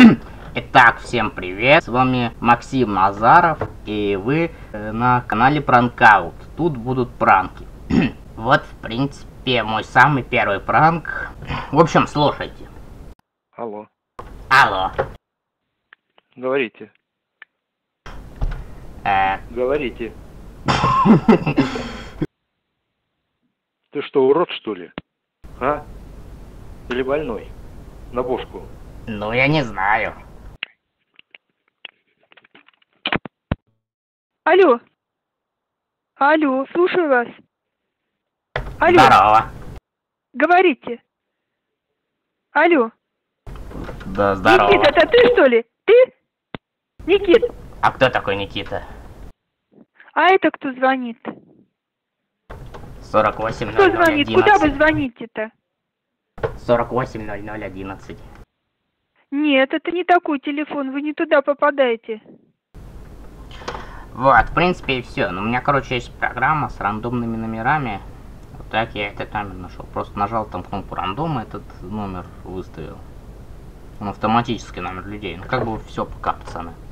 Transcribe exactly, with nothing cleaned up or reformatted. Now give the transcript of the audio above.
Итак, всем привет, с вами Максим Назаров, и вы э, на канале Пранкаут. Тут будут пранки. Вот, в принципе, мой самый первый пранк. В общем, слушайте. Алло. Алло. Говорите. Э... Говорите. Ты что, урод, что ли? А? Или больной? На бошку. Ну, я не знаю. Алло. Алло, слушаю вас. Алло. Здорово. Говорите. Алло. Да, здорово. Никита, это ты, что ли? Ты? Никит. А кто такой Никита? А это кто звонит? сорок восемь ноль Кто ноль звонит? одиннадцать. Куда вы звоните-то? сорок восемь ноль ноль одиннадцать. Нет, это не такой телефон, вы не туда попадаете. Вот, в принципе, и все. Но у меня, короче, есть программа с рандомными номерами. Вот так я этот номер нашел. Просто нажал там кнопку рандома, этот номер выставил. Он автоматический номер людей. Ну, как бы все пока, пацаны.